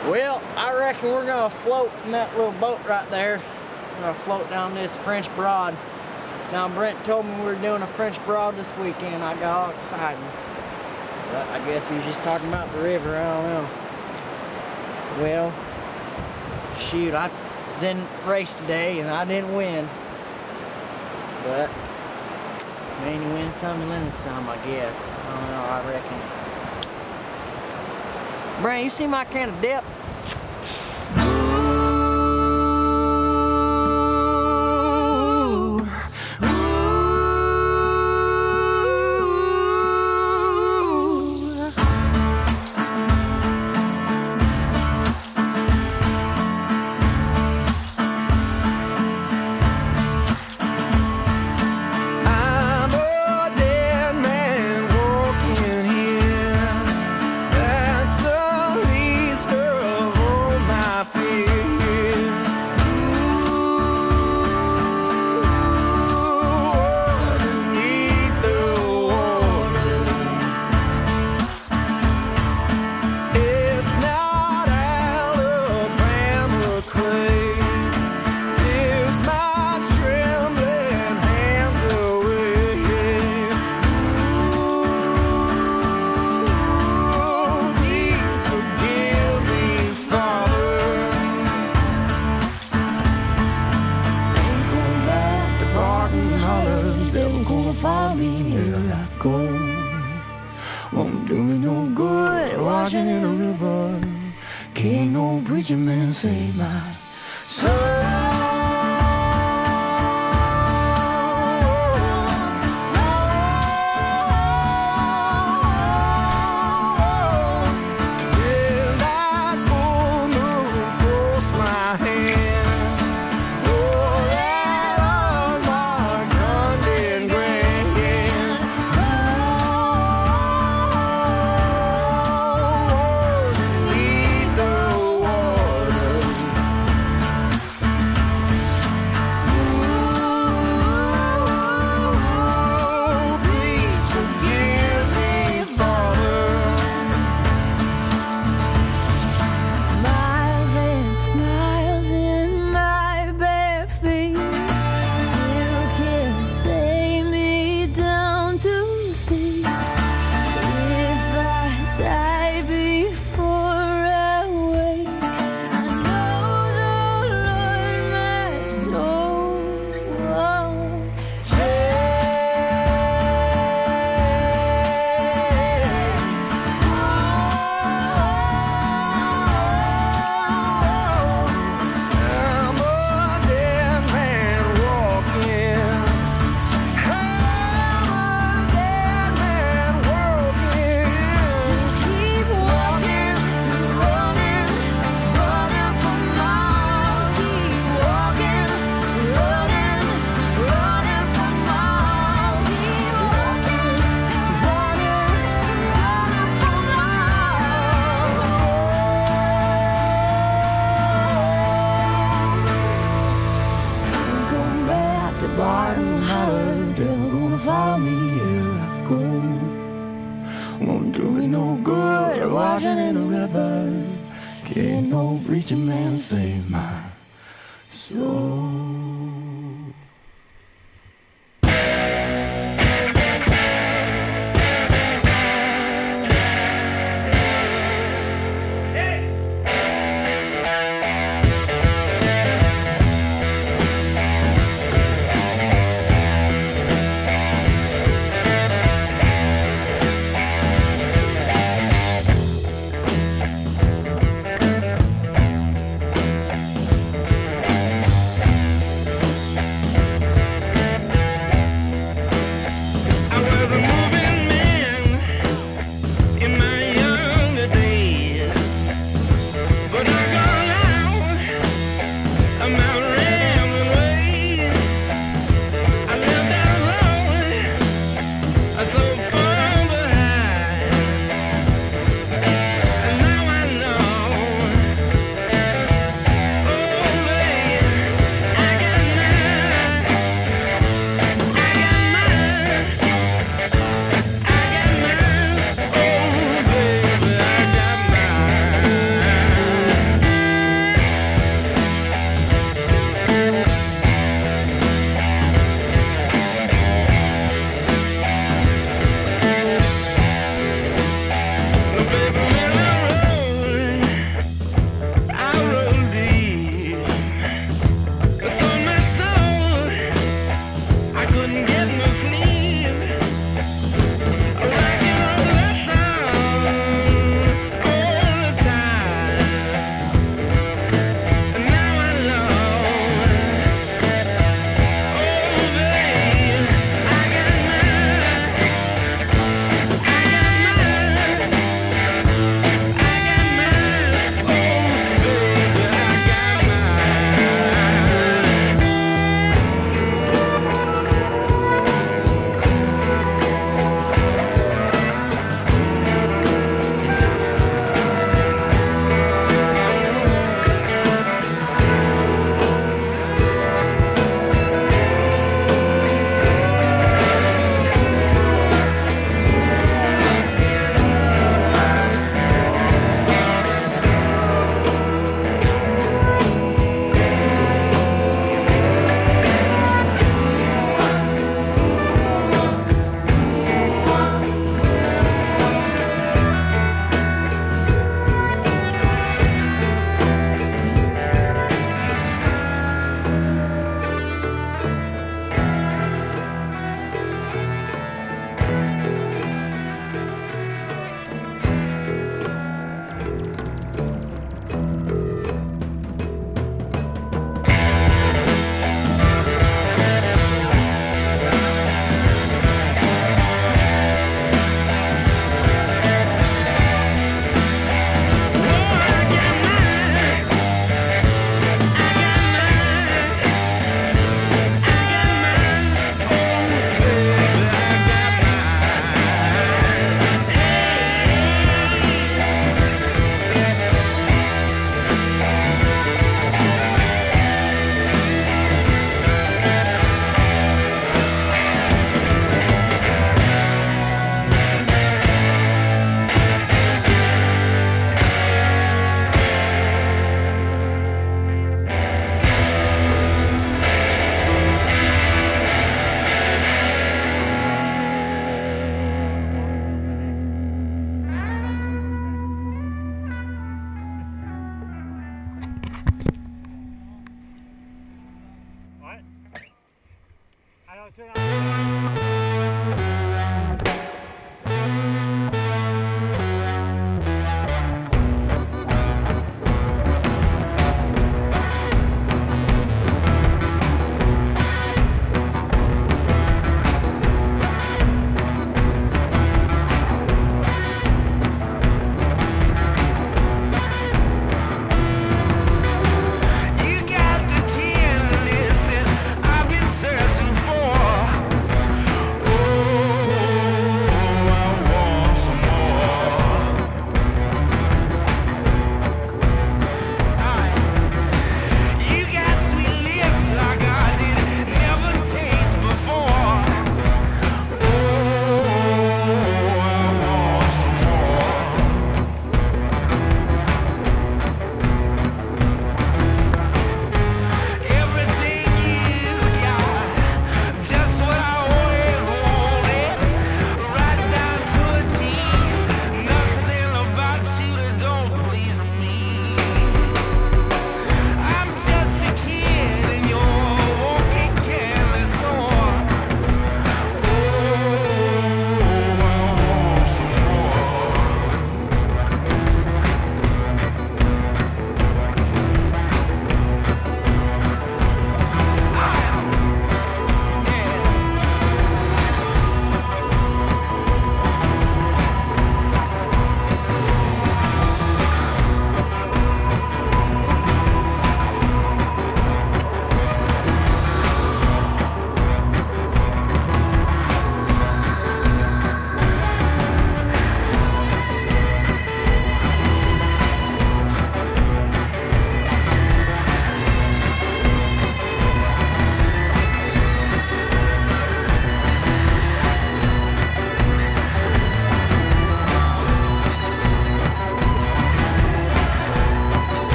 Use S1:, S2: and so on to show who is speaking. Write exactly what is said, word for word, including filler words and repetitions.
S1: Well, I reckon we're gonna float in that little boat right there. We're gonna float down this French Broad. Now, Brent told me we were doing a French Broad this weekend. I got all excited. But I guess he was just talking about the river, I don't know. Well, shoot, I was in the race today and I didn't win. But, man, you win some, you lose some, I guess. I don't know, I reckon. Brent, you see my can of dip?
S2: Follow me, here I go. Won't do me no good washing in a river. Can't no preacher man save my soul. Follow me, here I go. Won't do me no good washing in a river. Can't no preacher man save my soul.